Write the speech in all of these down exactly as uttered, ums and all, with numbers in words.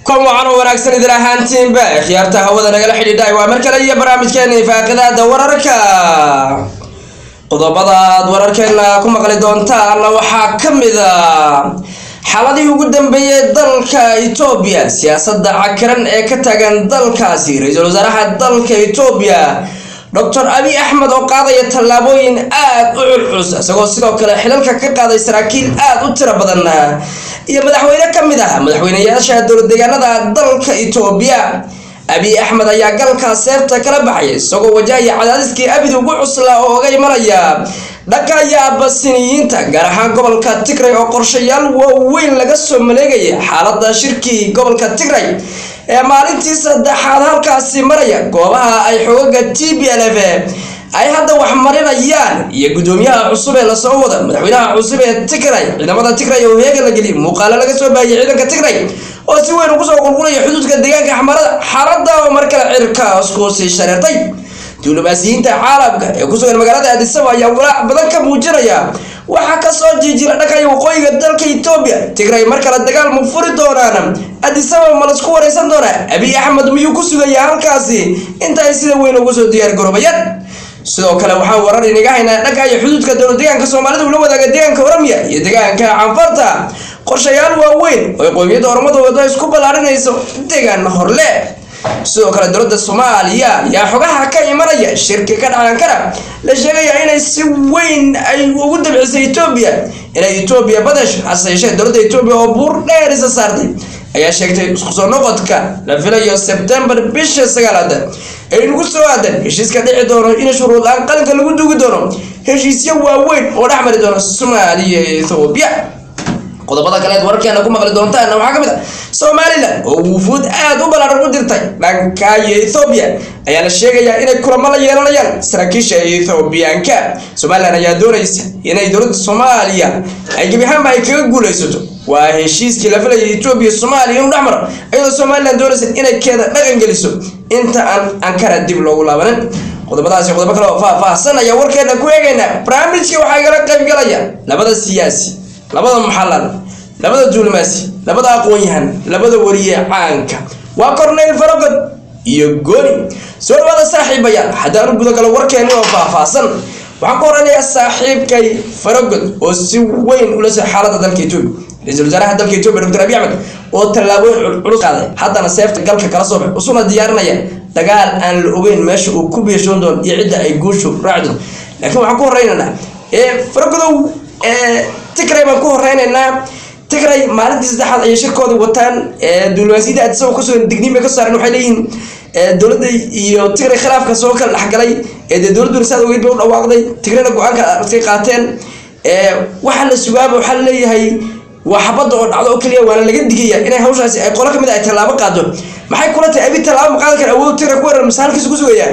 كم وعنا وناكسن إذا هانتين بقى خيارتها هو ذا نقل حديد دايما مركلا يا برامج كاني فاقدا دوراركا قضبضا دوراركا كم قال دونتا الله وحاكم إذا حالدي وقدم بيه دلكا إيتوبيا سياسة عكرن إكتاغن دلكا سي رئيس الوزراء دلكا إيتوبيا دكتور أبي أحمد وقاضي التلابوين آد أعرس سقو سقو كلا حلالك كقاضي سراكيل آد أتربضنا يا مدحوينة كمدها مدحوينة ياشا دور الدقانة دلك إيتوبيا أبي أحمد يا قلقا سيرتا كلا بحي سقو وجاي عدادسكي أبي دو قعصلا وغاي مريا دكا يا بسينيين تقارحان قبل كاتكري أو قرشيال ووين لقصو مليقيا حالة شركي قبل كاتكري maalintii saddexaad halkaasi maraya goobaha ay xooga T B L F ay hadda wax marinayaan iyo gudoomiyaha cusub ee la soo wada madaxweynaha cusub ee Tigray ciidamada Tigray oo heega la geliyay muuqaal laga soo baahiyay ciidanka Tigray oo si weyn ugu soo qulqulaya xuduudka deegaanka Axmarada xaaladda oo markale cirka isku sii shareertay diblomaasiyiinta caalamka ee ku sugan magaalada Addis Ababa ayaa walaac badan ka muujinaya waxa ka soo jiijira dhakay waqooyiga dalka Itoobiya Tigray markale dagaal mu furi doonaan Addis Ababa ma la isku wareysan doonaa Abiy Ahmed miyuu ku sugaya halkaasi inta ay sida weyn ugu soo diyaar garoobeen sidoo kale waxa warar inaga haynaa dhakay xuduudka dowladda deegaanka Soomaalida uu la wadaaga deegaanka Oromia iyo deegaanka Canfarta qorshayaal waaweyn oo qoomiyadda Oromada wada isku balaarinayso deegaan horle sidoo kale dowladda Soomaaliya yaa xogaha ka imanaya shirka ka dhacan kara la sheegay inay si weyn ay ugu dabcisay Itoobiya inay Itoobiya badash asayshee dowladda Itoobiya oo buur dheer isa saartay ayaa sheegtay isku soo noqodka la filayo September bisha sagaalaad ay ugu soo aadan heshiiska dhici doono in shuruud aan qalinka lagu duugi doono heshiisyo waaweyn oo dhaxmari doono Soomaaliya iyo Itoobiya qodobada kale wararkeena ku maqli doontaan waxa kamid ah Soomaaliland oo wufuud aad u balaaran u dirtay dhanka Itoobiya ayaa la sheegayaa inay kulamo la yeelanayaan saraakiisha Itoobiyaanka Soomaaliland ayaa doonaysa inay dowladda Soomaaliya ay gabihaan ay kaga guuleysato waa heshiiskii la filayay Itoobiya Soomaaliya inuu dhaxmaro ayadoo Soomaaliland doonaysa inay keeda dhaqan geliso inta aan Ankara dib loogu laabanin qodobadaasi qodobo kale oo faahfaahsan ayaa warkeena ku eegayna barnaamijka waxa ay la qayb galayaan labada siyaasi labada muxallal labada diblomaasi labada aqoon-yahan labada wariye caanka waa Cornel Farogod iyo Goni soo wada saaxiibayaan hadaan gudo kale warkeena oo faahfaahsan waxaan ku horanayaa saaxiibkay Farogod oo si weyn ula soo xaaladda dalka Itoobiya ra'iisul wasaaraha dalka Itoobiya Dr Abiy Ahmed oo tallaabooyin culus qaaday haddana seefta galka kala soo baxay usuna diyaarinaya dagaal aan la ogeyn meesha uu ku beeshoon doono iyo cidda ay guushu raacdo laakiin waxaan ku horeynaynaa ee Farogodow ee Tigray baan ku horeynaynaa Tigray maalintii saddexaad ay shirkooda wataan ee diblomaasiyadda Addis Ababa ku soo digniin ka saaran waxay leeyihiin ee dawladda iyo Tigray khilaafka soo kala dhaxgalay ee dawladdu risaad ugu dhow dhawaaqday Tigrayna go'aanka ay qaateen ee waxa la sugaabo waxa la leeyahay waxbada oo dhacdo oo kaliya waa laga digayaa inay hawshaasi ay qolo kamid ah tallaabo qaado maxay kula tahay abi tallaabo ma qaadan kara awood Tigray ku waran masaalkiisa ku sugayaan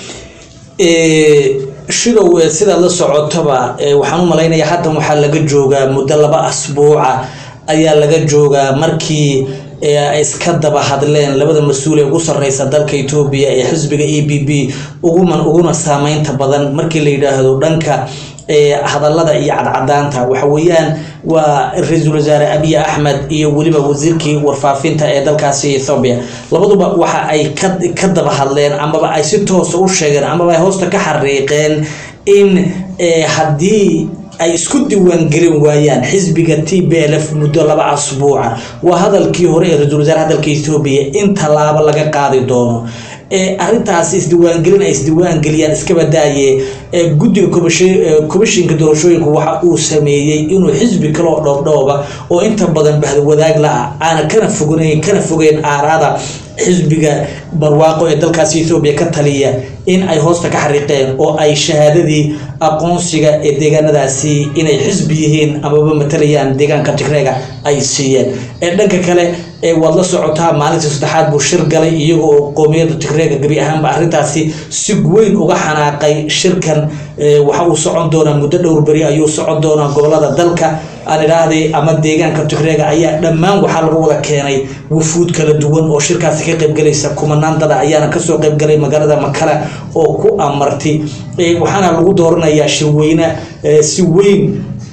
ee shidow sida la socotaba waxaan u maleynayaa hadda waxa laga joogaa muddo laba asbuuca ayaa laga joogaa markii ay iska daba hadleen labada mas'uul ee ugu sareysa dalka Itoobiya ee xisbiga A B B ugu man uguna saameynta badan markii la yiraahdo dhanka ee hadallada iyo cadcadaanta waxa weeyaan waa ra'iisul wasaare Abiy Ahmed iyo waliba wasiirkii warfaafinta ee dalkaasi Itoobiya labaduba waxa ay ka daba hadleen ama ay si toos u sheegeen ama ay hoosta ka xariiqeen in hadii ay isku diiwaan gelin waayaan xisbiga T B L F muddo laba asbuuca waa hadalkii hore ee ra'iisul wasaaraha dalka Itoobiya in talaabo laga qaadi doono ee arintaas isdiiwaan gelin ay isdiiwaan geliyaan iska badaaye ee guddiga komishinka doorashooyinka waxa uu sameeyay inuu xisbi kale oo dhoobdhooba oo inta badan bahda wadaag la aan kana fogeyn kana fogeyn aarada xisbiga barwaaqo ee dalkaasi Itoobiya ka taliya in ay hoosta ka xariiqeen oo ay shahaadadii aqoonsiga ee deegaanadaasi inay xisbi yihiin ama matalayaan deegaanka Tigreega ay siiyeen ee dhanka kale ee wad la socotaa maalintii saddexaad buu shir galay iyagoo qoomiyadda Tigreega gabi ahaan ba arintaasi si weyn uga xanaaqay shirkan waxa uu socon doonaa muddo dhowr bari ayuu socon doonaa gobolada dalka aan iraahday ama deegaanka Tigreega ayaa dhammaan waxa lagu wada keenay wufuud kala duwan oo shirkaasi ka qayb galaysa kumanaan dad ayaana ka soo qayb galay magaalada Makala oo ku amartay waxaana lagu dooranayaa shirweyne si weyn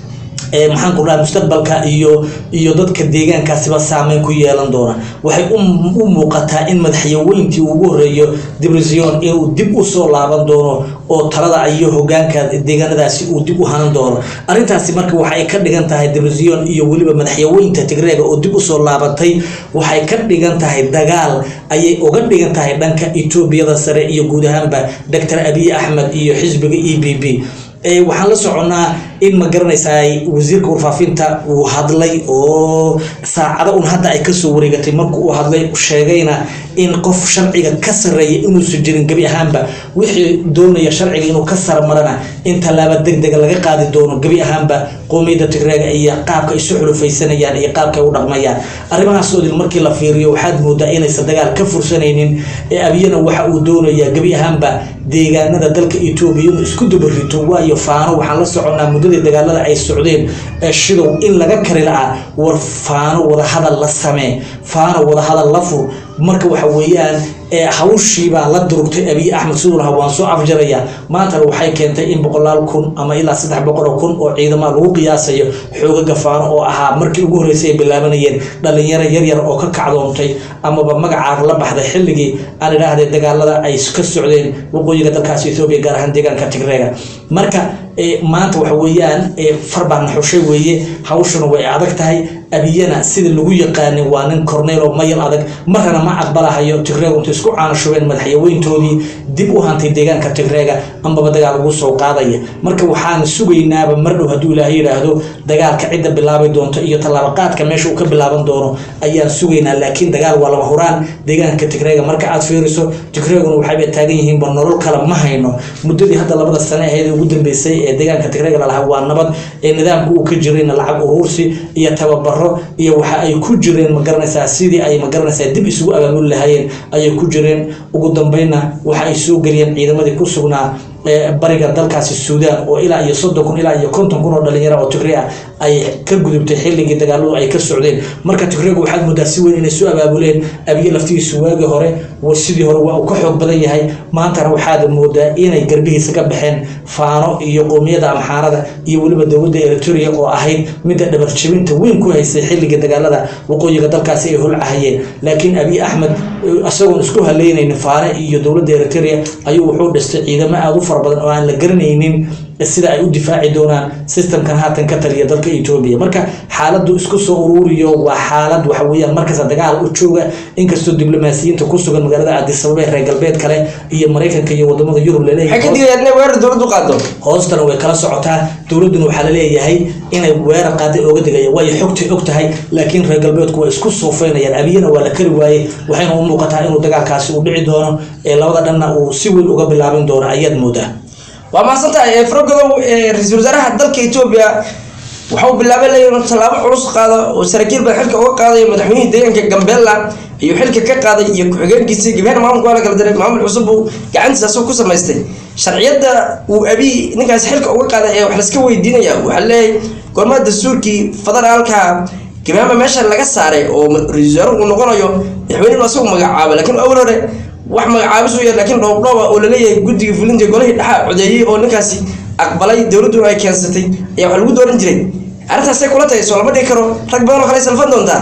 ee maxaan ku dhahay mustaqbalka iyo iyo dadka deegaankaasiba saameyn ku yeelan doona waxay u muuqataa in madaxweyntii ugu horeeyo Debrecen inuu dib u soo laaban doono oo talada iyo hoggaanka deegaanadaasi uu dib u hanan doono arintaasi marka waxay ka dhigan tahay Debrecen iyo waliba madaxweynta Tigreega oo dib u soo laabatay waxay ka dhigan tahay dagaal ayay uga dhigan tahay dhanka Itoobiya sare iyo guud ahaanba Doctor Abiy Ahmed iyo xisbiga E P P ee waxaan la soconaa in ma garanaysaa wasiirka warfaafinta uu hadlay oo saacado un hadda ay ka soo wareegatay markuu uu hadlay sheegayna in qof sharciga ka sareeyay inuu soo jirin gabi ahaanba wixii doonaya sharciga inuu ka sarmarana in talaaba degdeg laga qaadi doono gabi ahaanba qoomiyada Tigreega iyo qaabka ay soo xulufaysanayaan iyo qaabka ay u dhaqmayaan arrimahaas oo markii la fiiriyo waxaad moodaa inay dagaal ka fursanaynin ee Abiyana waxa uu doonaya gabi ahaanba deegaanada dalka Itoobiya inuu isku dubarito waayo faano waxaan la soconaa muddada dagaalada ay socdeen shidow in laga kari lahaa war faano wada hadal la samee faano wada hadal la fur marka waxa weeyaan ee hawshii baa la durugtay Abiy Ahmed sidoo hawaan soo afjaraya maanta waxay keentay in boqolaal kun ama ilaa saddex boqol kun oo ciidamo lagu qiyaasayo xoogaga faano oo ahaa markii ugu horeysay bilaabanayeen dhalinyaro yar yar oo ka kacdoontay ama ba magaca la baxday xilligii aan ilaahay dagaalada ay ka socdeen waqooyiga dalkaas Itoobiya gaar ahaan deegaanka Tigreega marka maanta waxa weeyaan farbaan xushay weeye hawshuna way adag tahay Abiyana sida lagu yaqaan waa nin Cornelo mayl adag marna ma aqbalahayo Tigreega inta isku caanashubeen madaxweyntoodii dib u hantay deegaanka Tigreega amba dagaal ugu soo qaadaya marka waxaan sugaynaaba mar dhow haduu Ilaahay yiraahdo dagaalka cid bilaabay doonto iyo talaabo qaadka meesha uu ka bilaaban doono ayaan sugaynaa laakiin dagaal waa lama huraan deegaanka Tigreega marka aad fiiriso Tigreeguna waxay taagan yihiin nolol kala ma hayno muddadii hadda labada sano ee ugu dambeysay ee deegaanka Tigreega la waa nabad ee nidaamku uu ka jireen lacag urursi iyo tababar iyo waxa ay ku jireen ma garanaysaa sidii ay ma garanaysaa dib isugu abaabul lahaayeen ay ku jireen ugu dambeeyna waxa ay soo galiyeen ciidamadii ku sugnaa bariga dalkaasi Suudaan oo ilaa iyo soddon kun ilaa iyo konton kun oo dhalinyaro oo Tigreega ay ka gudubtay xilligii dagaaladu ay ka socdeen marka Tigreega waxa muddo si weyn inay soo abaabuleen Abiy laftiisu waagi hore oo sidii hore waa ka xoog badan yahay maanta waxaad moodaa inay garbihiisa ka baxeen faano iyo qoomiyada Amxaarada iyo waliba dawladda Eritrea oo ahayd mid dhabar jabinta weyn ku haysay xilligii dagaalada waqooyiga dalkaasi ay hulcahayeen laakiin Abiy Ahmed asagoo isku haleynayna faano iyo dawladda Eritrea ayuu wuxuu dhistay ciidamo aad u badan oo aan la garanaynin sida ay u difaaci doonaan systemkan haatan ka taliya dalka Itoobiya marka xaaladdu isku soo ururiyo waa xaalad waxa weeyaan markaas dagaal u jooga inkastoo diblomaasiyiinta ku sugan magaalada Addis Ababa ee reer galbeed kale iyo Mareykanka iyo wadamada Yurub leeyahay xagga diyaarna weerar dawladdu qaado hoostana way kala socotaa dawladdu waxa la leeyahay inay weerar qaaday oo digaya way xogtay og tahay laakiin reer galbeedku way isku soofeynayaan Abiyana waa la kari waayay waxayna u muuqataa inuu dagaalkaasi u dhici doono ee labada dhanna uu si weyn uga bilaaban doono ayaad moodaa waa maasantahay Frogodow ra'iisul wasaaraha dalka Itoobiya wuxuu bilaabay inuu talaabo culus qaado oo saraakiil baa xilka uga qaaday madaxweynaha deegaanka Gambela iyo xilka ka qaaday iyo ku-xigeenkiisa gabar maamulka wala kala diray maamul cusub uu gacantiisa soo ku sameystay sharciyada uu Abiy ninkaas xilka uga qaaday ee wax la iska weydiinaya waxa leeyahay gormada dastuurkii federaalka kibaama meesha laga saaray oo ra'iisul wasaaruhu noqonayo madaxweynuhu asoo magacaabay laakiin awal hore wax magacaabis u yahay laakiin dhoob dhoob oo la leeyahay guddiga fulinta golaha dhaxa codeeyay oo ninkaasi aqbalay dawladdu ay keensatay ayaa wax lagu dooran jiray arrintaas ay kula tahay soo lama dhigi karo rag badan oo kale salfan doontaa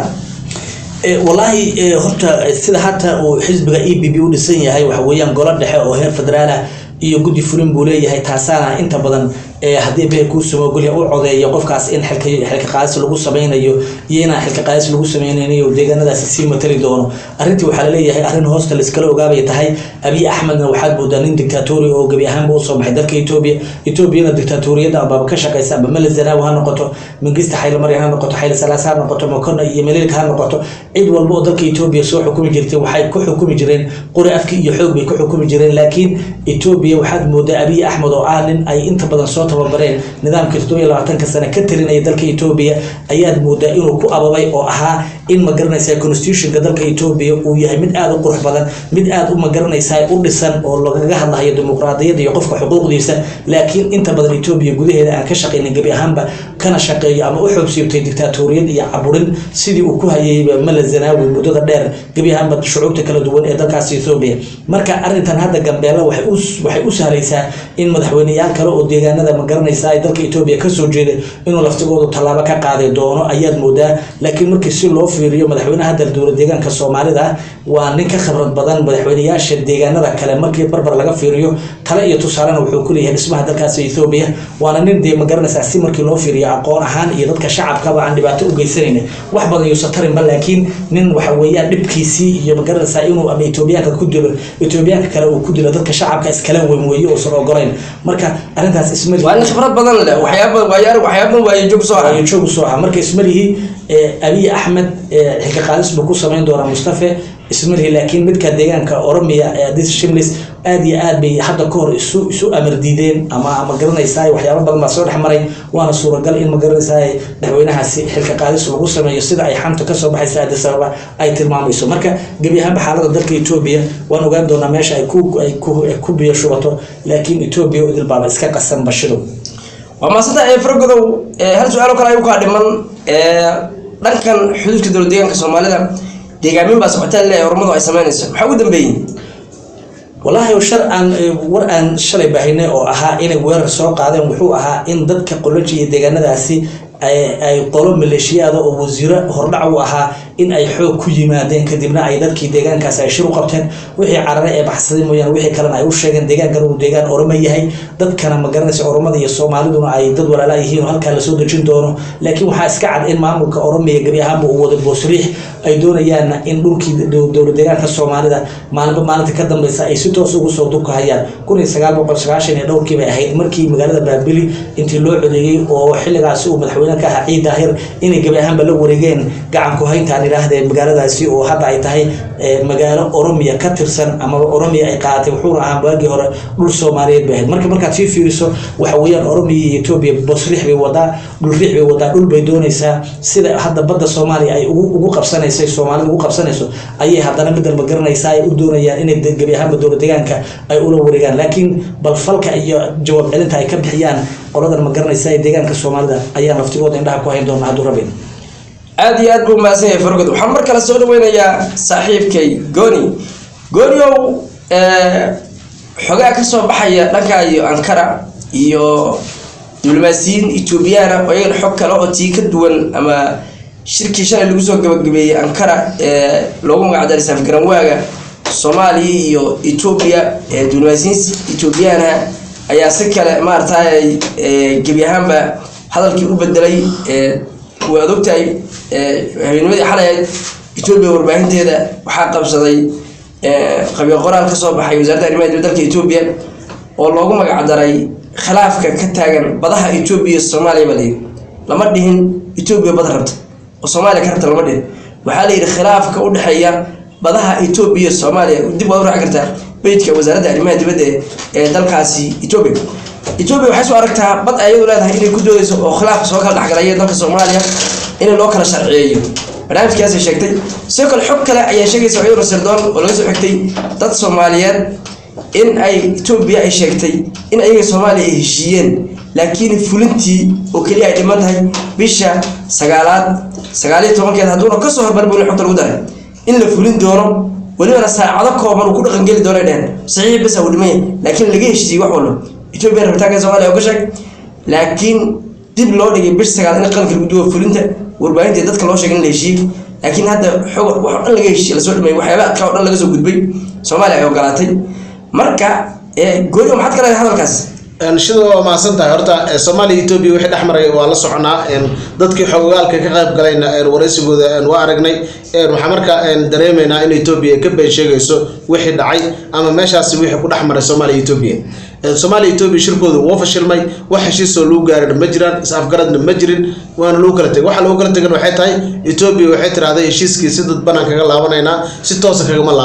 ee wallahi horta sida hata uu xisbiga E P P u dhisan yahay waxa weeyaan golo dhexe oo heer federaal ah iyo guddi fulin buu leeyahay taasana inta badan ee hadii bay ku soo goliya u codeeyo qofkaas in xilka xilka qaadis lagu sameeynayo iyana xilka qaadis lagu sameeynayo deegaanadaas si matali doono arintii waxa la leeyahay arin hoosta la iskala ogaabay tahay Abiy Ahmedna waxa uu daanin dictatori oo gabi ahaan buu soo baxay dalka Itoobiya Itoobiyana dictatoriyada aba ka shaqeysa aba Meel Zanaawi ha noqoto Mangista Hayle Mariam ha noqoto Hayle Salaasa ha noqoto Makonna iyo Meelka ha noqoto cid walba oo dalka Itoobiya soo xukumi jirtay waxay ku xukumi jireen qori afki iyo xoog bay ku xukumi jireen laakiin Itoobiya waxa moodaa Abiy Ahmed oo aanin ay inta badan soo tababareen nidaamka toddoba iyo labaatan sano ka talinaya dalka Itoobiya ayaad moodaa inuu ku ababay oo ahaa in ma garanaysa constitution-ka dalka Itoobiya uu yahay mid aad u qurux badan mid aad u ma garanaysa u dhisan oo lagaga hadlayo dimuqraadiyadda iyo qofka xuquuqdiisa laakiin inta badan Itoobiya gudaheeda aan ka shaqeynay gabi ahaanba kana shaqeeyo ama u xoogsiibtay dictatoriyad iyo caburin sidii uu ku hayay Mala Zanaawi muddada dheer gabi ahaanba shucuubta kala duwan ee dalkaas Ethiopia marka arintan hadda Gambeela waxay u waxay u saaraysaa in madaxweynayaal kale oo deegaanada ma garanaysa ay dalka Ethiopia ka soo jeeday inuu laftigooda talaabo ka qaaday doono ayaad moodaa laakiin markii si loo fiiriyo madaxweynaha hadda dowladda deegaanka Soomaalida waa nin ka khibrad badan madaxweynayaasha deegaanada kale markii barbar laga fiiriyo tala iyo tusaalena wuxuu ku leeyahay dhismaha dalkaas Ethiopia waana nin de ma garanaysa si markii loo fiiriyo aqoon ahaan iyo dadka shacabka aan dhibaato u geysanayna wax badan iyo satarin bal laakiin nin waxa weeyaan dhibkiisii iyo ma garanaysa inuu ama Ethiopia-ka ku dilo Ethiopia-ka kale uu ku dilo dadka shacabka iskala weyn weeyo oo soo ogolayn marka arintaas isma waa khibrad badan leh waxyaabo waayar waxyaabo way joog soo ah joog soo ah marka ismalihi Abiy Ahmed xilka qaalis buu ku sameyn doonaa Mustafa ismalihi laakiin midka deegaanka Oromia ee Addis Shimlis aad iyo aad bay hadda ka hor isu isu amar diideen ama ma garanaysaa waxyaabo badan baa soo dhaxmaray waana suuragal in ma garanaysaa madaxweynahaasi xilka qaalis lagu sameeyo sida ay xanta ka soo baxaysa Addis Ababa ay tilmaamayso marka gabi ahaan xaaladda dalka Ethiopia waan ogaan doonaa meesha ay ku ay ku ku biyo shubato laakiin Ethiopia oo dilbaaba iska qasan bashido وما صدق يفرقوا هل سؤالك لا يوقع لمن دكان حدود كده الديان كصومالي ده ديجامين بس قتال لا يرمضوا أي سمان السم حاول دنبين والله وشرعا ورعا شلي بهنا أو أها إن وير سوق هذا وحو أها إن ضدك قلتي ديجانا ده سي أي أي قلوب ملشية هذا أو وزيرة هرنعوا أها إن أي حق كل ما دين كدبنا أي ضدك ديجان كاس يشرو قبتين وحي عرنا بحثين ويان وحي كلام أيوش شيء ديجان كانوا ديجان أورمية هي ضد كان مجرنس أورمية الصومالي دون أي ضد ولا لا يهين وهل كان لسود جندونه لكن وحاس قاعد إن معهم كأورمية جريها بقوة البصريح أي دون يان إن دول كي دول ديجان كالصومالي ده ما نب ما نتقدم بس أي ستة سوق صوتك هيا كوني سجال بقول سجاشين يدور كي بهيد مركي مجرد بابلي أنت لو عدي أو حل قاسو مدحونا كعيد ظاهر إن جبههم بلو ورجين قاعد كهين تاني راه magaaladaasi oo hadda ay tahay magaalo Oromia ka tirsan ama Oromia ay qaatay wuxuu ahaan baagi hore dhul Soomaaliyeed baa marka marka si fiiriso waxa weeyaan Oromia iyo Ethiopia basriix bay wada dhul riix bay wada dhul bay doonaysaa sida hadda badda Soomaaliya ay ugu ugu qabsanayso Soomaalidu ugu qabsanayso ayay haddana mid dalba garanaysaa ay u doonayaan inay gabi ahaan dowlad deegaanka ay ula wareegaan laakiin bal falka iyo jawaab celinta ay ka bixiyaan qoladan ma garanaysaa deegaanka Soomaalida ayaa naftigooda indhaha ku hayn doona haduu rabin aad iyo aad buu maasan yahay farqad waxaan mar kale soo dhaweynayaa saaxiibkay Goni Goniow ee xogaa ka soo baxaya dhanka iyo Ankara iyo diblomaasiyiin Ethiopian oo ay xog kale oo tii ka duwan ama shirkii shalay lagu soo gabagabeeyay Ankara ee loogu magac daray safgaran waaga Soomaaliya iyo Ethiopia ee diblomaasiyiin Ethiopian ayaa si kale maartay ee gabi ahaanba hadalkii u bedelay ee وأدوكتاي هنودي حلاية إثيوبيا وربعينتها وحقق بصدي قبل قرآن كصوب حي وزارة الرماية بدلك إثيوبيا والله قم قاعد راي خلاف كتاجن بضحى إثيوبيا الصومالي بدين لما دهن إثيوبيا بضربت والصومالي كرت لما دهن وحالي الخلاف كأود حيا بضحى إثيوبيا الصومالي ودي بقول عقرتها بيتك وزارة الرماية بدي دلك عسي إثيوبيا إثيوبيا وحسوا أركتها بضع أيضا لها إني كدو خلاف سواء كان الحقرية دلك الصومالية إن الوكالة الشرعية برنامج كاسي شكتي سيكل الحكة لا أي شيء سعودي رسردون ولا يسوي حكتي ضد الصوماليات إن أي إثيوبيا أي شكتي إن أي صومالي هشيين لكن فلنتي وكلية إدمانها بيشا سقالات سقالية طبعا كده هدونا كسوها بربون يحط الوداع إن الفلن دورهم ولو أنا ساعدك ومن وكل خنجل دوري دين صحيح بس أول مية لكن اللي جيش تي وحوله إثيوبيا رفتاجة صوماليا وكشك لكن dib loo dhigay bish sagaal in qalka lagu duwo fulinta warbaahinta dadka loo sheegay in la heshiiyo laakiin hadda xog wax dhan laga heshiiyo la soo dhimay waxyaabo ka dhan laga soo gudbay Soomaaliya ay ogolaatay marka ee gooni maxad kale hadalkaas ان شدوا ما سنتها هرتا Soomaaliya Ethiopia wixii dhaxmaray waa la soconaa in dadkii xogogaalka ka qayb galayna ee waraysigooda aan waa aragnay ee waxa marka aan dareemeynaa in Ethiopia ka been sheegayso wixii dhacay ama meeshaas wixii ku dhaxmaray Soomaaliya Ethiopia Soomaaliya Ethiopia shirkoodu waa fashilmay wax heshiis oo loo gaaray ma jiraan is-afgaradna ma jirin waana loo kala tagay waxa loo kala tagay waxay tahay Ethiopia waxay tiraahday heshiiskii si dad banaan kaga laabanayna si toos ah kaga ma laabanayna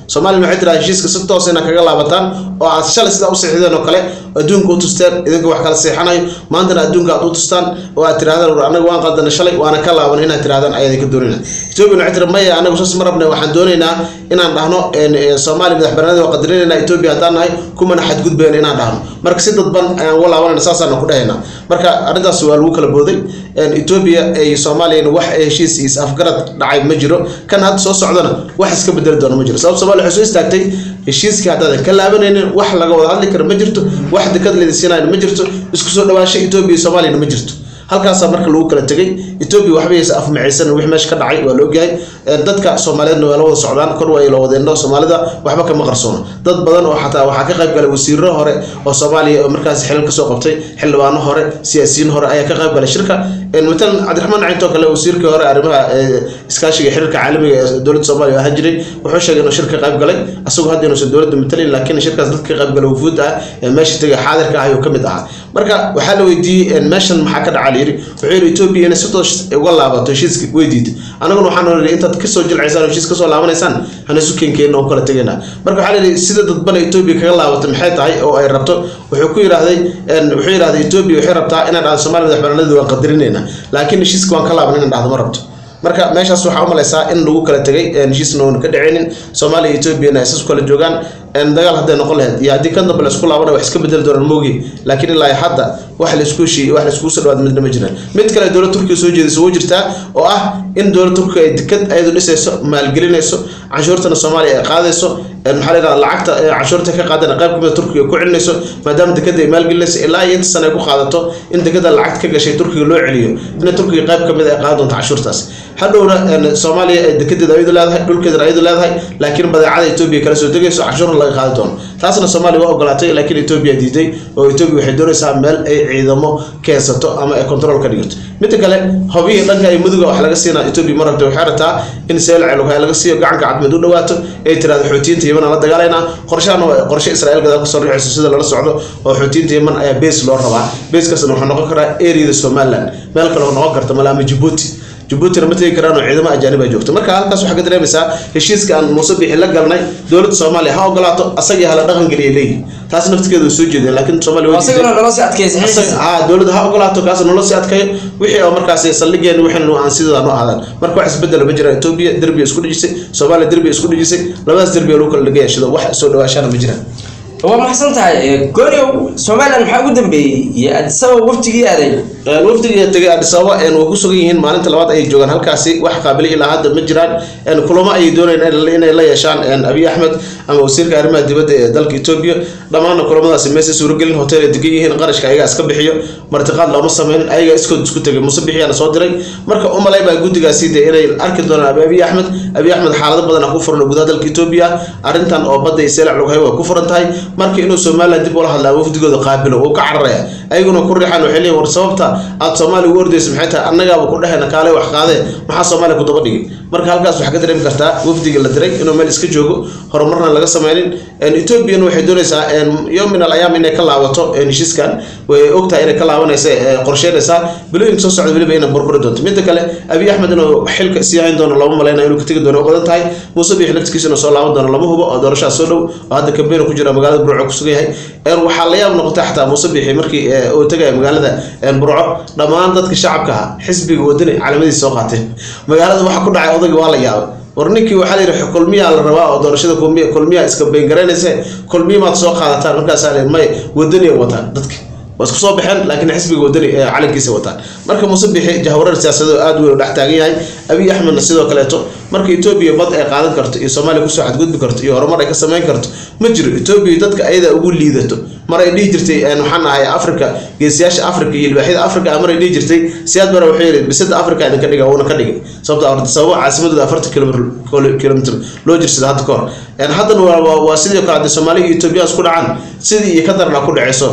Soomaaliya waxay tiraahdaa heshiiska si toos ah kaga laabataan oo aad shalay sida u saxiixdeen oo kale adduunka u tusteen idinka wax kala seexanayo maantana adduunka aad u tustaan oo aad tirahdaan anagu waan qaldana shalay waana ka laaban inaad tirahdaan ayay ka doonayna Ethiopia waxay tiraahdaa maya anagu soo marabnay waxaan doonaynaa inaan dhahno Soomaaliya madaxbannaanida oo qadarinayna Ethiopia hadaan nahay kuma xad gudbeen inaan dhahno marka si dadban ayaan walaawana saasana ku dhahaynaa marka arintaas waa lagu kala booday Ethiopia ay Soomaaliya wax heshiis is afgarad dhacay ma jiro kan had soo socdana wax iska bedel doona ma jiro sabab Soomaaliya waxay soo istaagtay heshiiska hadda ka laabanayeen wax laga wada hadli karo ma jirto wax dekad leedisiinayna ma jirto isku soo dhawaashay Ethiopia Soomaaliya ma jirto halkaas marka lagu kala tagay Ethiopia waxba aysan afmacaysan wix meesh ka dhacay waa loo gahay dadka Soomaaliyeedna waa la wada socdaan kor way la wadeenno Soomaalida waxba kama qarsoona dad badan oo xataa waxa ka qayb galay wasiirro hore oo Soomaaliya oo markaas xilal ka soo qabtay xildhibaano hore siyaasiyiin hore ayaa ka qayb galay shirka مثلا عبد الرحمن عينتو كله وزير كهراء أرمها إسكاشي حركة عالمية دولة الصومالية هجري وحوش إنه شركة قابل قلي أسوق هذه إنه دولة مثلي لكن شركة ذاتك قابل قلي وفودها ماشي تجا حاضر كهاي وكمدها مركا وحلو يدي المشي المحاكاة عاليري وعير يوتيوبي أنا ستوش والله بتوشيس ويديد أنا قلنا حنا أنت تكسر جل عزان وشيس كسر لعمنا إنسان هن سكين كأنه كلا تجينا مركا حالي سيدة تبني يوتيوبي كلا وتمحيط هاي أو أي ربطه وحكي هذا وحير هذا يوتيوبي وحير بتاع إن على الصومال ده بنلد وقدريننا لكن الشيء كان كلا بنين بعد مربط marka meeshaas waxa u malaysaa in lagu kala tagay heshiisna oo ka dhaceen Soomaaliya iyo Ethiopia na isku kala joogan in dagaal hadda noqon lahayd iyo hadii kan dambe la isku laabana wax iska bedel doonaan moogi laakiin ilaa hadda wax la isku shii wax la isku soo dhawaad midna ma jiraan mid kale dawladda Turkiga soo jeedisay oo jirta oo ah in dawladda Turkiga ay dekad ay dhisayso maalgelinayso canshuurtana Soomaaliya ay qaadayso maxaa la lacagta canshuurta ka qaadana qayb kamid Turkiga ku celinayso maadaama dekada ay maalgelinayso ilaa inta sano ku qaadato in dekada lacag ka gashay Turkiga loo celiyo in Turkiga qayb kamid ay qaado canshuurtaas hadhowna Soomaaliya dekedeeda ay leedahay dhulkeeda ay leedahay laakiin badeecada Ethiopia kala soo degayso canshuur laga qaado doon taasna Soomaaliya waa ogolaatay laakiin Ethiopia diiday oo Ethiopia waxay doonaysaa meel ay ciidamo keensato ama ay control ka dhigto mid kale hubiyada dhanka ay muduga wax laga siinaa Ethiopia marabta waxay rabtaa in seelcay laga laga siiyo gacan ka cadmid u dhawaato ay tiraahdo Xuutiyiinta Yemen la dagaalayna qorshaana qorshe Israa'iil gadaal ka soo riixayso sida lala socdo oo Xuutiyiinta Yemen ayaa base loo rabaa base kaasna wuxuu noqon karaa area Somaliland meel kale oo noqon karta malaama Djibouti Djibouti ma tagi karaan ciidamo ajaanib ah joogto marka halkaas waxa ka dareemaysaa heshiiska aan Muuse Bixi la galnay dawladda Soomaaliya ha ogolaato asaga hala dhaqan galiye leeyahay taas naftigeedu soo jeeday laakiin Soomaaliya way asaga nolol si adkaysan ah dawladda ha ogolaato kaas nolol si adkayo wixii oo markaas ay salligeen wixii aan sidoo aan u aadan marka wax isbedel ma jira Ethiopia derbi isku dhijisay Soomaaliya derbi isku dhijisay labadaas derbi loo kala dhigay shida wax soo dhawaashana ma jiraan waa maxsan tahay gooriyo Soomaaliland waxa ugu dambeeyay Addis Ababa waftigii aaday waftigii tagay Addis Ababa ee uu ku sugan yihiin maalinta labaad ay joogan halkaasi wax qaabili ilaa hadda ma jiraan in kulamo ay doonayaan inay la yeeshaan Abiy Ahmed ama wasiirka arrimaha dibadda ee dalka Ethiopia dhamaan kulamadaasi meesha suuragelin hotel ay degan yihiin qarashka ayaga iska bixiyo martiqaad lama sameeyeen ayaga isku isku tagay Muuse Bixi ana soo diray marka u malay baa gudigaasi inay arki doonaan Abiy Ahmed Abiy Ahmed xaalado badan ku furan gudaha dalka Ethiopia arintan oo badda ay seelac lagu hayo ku furan tahay markii inuu Soomaaliland dib ula hadlaa wafdigooda qaabilo oo ka cararaya ayaguna ku riixan waxay leeyihiin war sababta aad Soomaaliya u ordayso maxay tahay annaga ku dhaxayna kaale wax qaade maxaa Soomaaliya ku daba dhigay marka halkaas waxa ka dareemi kartaa wafdiga la diray inuu meel iska joogo horumarna laga sameeyay in Ethiopia waxay doonaysaa in yawm min al-ayam inay ka laabato heshiiskan way ogtahay inay ka laabanayso qorsheynaysa bilooyin soo socda waliba inay burbur doonto mid kale Abiy Ahmed inuu xilka sii hayn doono laba maleynaa inuu ka tagi doono badan tahay Muuse Bixi laftigiisa inuu soo laaban doono laba hubo oo doorasho soo dhow oo hadda kambeyn ku jira magaalada Burco ku sugayahay ee waxa la yaab noqotay xataa Muuse Bixi markii uu tagay magaalada Burco dhamaan dadka shacabka xisbiga wadani calaamadiisa soo qaatay magaalada waxa ku dhacay odayga waa la yaabay warninkii waxa la yiraahdaa kulmiya la rabaa oo doorashada kulmiya kulmiya iska been garanaysa kulmiya ma soo qaadataan markaas ay may wadani wata dadka wasku soo baxeen laakiin xisbiga wadani ee calankiisa wata marka Muuse Bixi jahwarar siyaasadeed aad weyn u dhax taagan yahay Abiy Ahmed sidoo kale to marka Ethiopia bad ay qaadan karto iyo Soomaaliya ku soo xadgudbi karto iyo horumar ay ka sameyn karto ma jiro Ethiopia dadka ayada ugu liidato mar ay dhigi jirtay aan waxaan ahay Afrika geesiyaasha Afrika iyo ilbaaxida Afrika mar ay dhigi jirtay siyaad bar waxay yiri bisada Afrika in ka dhiga oo ka dhigay sababta Addis Ababa caasimadda afartan kiiloomitir loo jirsada hadda kor aan hadan waa waa sidoo kale Soomaaliya iyo Ethiopia isku dhacaan sidii ka darna ku dhacayso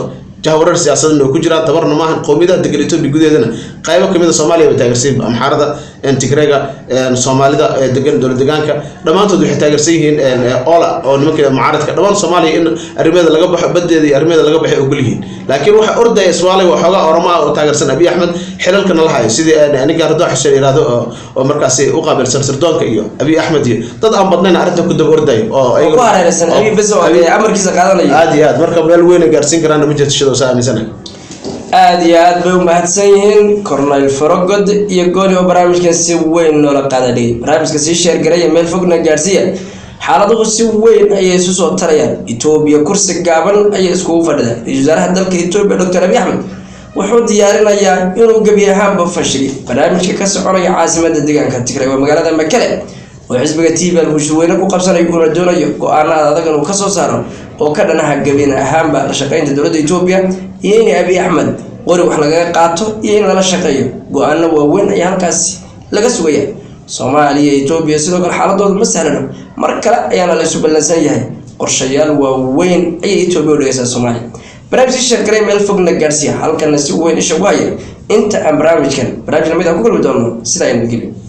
jahwareer siyaasadeed oo ku jira tabarna maahan qoomiyada degan Itoobiya gudaheedana qaybo kamid ah Soomaaliya way taageersan amxaarada in Tigreega in Soomaalida degan dowlad deegaanka dhamaantood waxay taageersan yihiin ola oo nimanka mucaaradka dhamaan Soomaaliya in arimeeda laga baxo badeeda iyo arimeeda laga baxay ogol yihiin laakiin waxa orday Soomaaliya waxa Oromaa oo taageersan Abiy Ahmed xilalkana la hayo sidii aniga Ardo Xuseen iraado oo markaas u qaabilsan sirdoonka iyo Abiy Ahmed iyo dad aan badnayn arinta ku dab orday oo ay ku hareeraysan Abiy bas oo amarkiisa qaadanaya aad iyo aad marka meel weyn gaarsiin karaan ma jirto sidoo saamisan aad iyo aad bay u mahadsan yihiin Cornel Farogod iyo gooni oo barnaamijkan si weyn noola qaaday barnaamijka si share garay meel fogna gaarsiiya xaaladdu si weyn ayay isu soo tarayaan Itoobiya kursi gaaban ayay isku fadhida wasaaraha dalka Itoobiya Doctor Abiy Ahmed wuxuu diyaarinayaa inuu gabi ahaanba fashili barnaamijka ka soconaya caasimadda deegaanka Tigray waa magaalada Makele oo xisbiga T B L uu shaqeyn ku qabsanayo oo doonayo go'aanada adag inuu ka soo saaro oo ka dhanaha gabina ahaanba la shaqeynta dowladda Itoobiya iyo in Abiy Ahmed qori wax laga qaato iyo in la shaqeeyo go'aano waaweyn ay halkaas laga sugaya Soomaaliya Itoobiya sidoo kale xaaladooda ma sahlana mar kale ayaa la isu ballansan yahay qorshayaal waaweyn ay Itoobiya u dhigaysaa Soomaaliya barnaamijka shirkadda meel fogna gaarsiiya halkan si weyn isha waaya inta aan barnaamijkan barnaamijka mid aan ku kulmi doono sida aynu gelin